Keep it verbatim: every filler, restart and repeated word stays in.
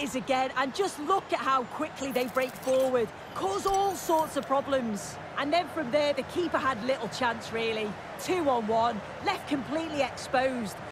is again, and just look at how quickly they break forward, cause all sorts of problems. And then from there, the keeper had little chance, really. Two on one, left completely exposed.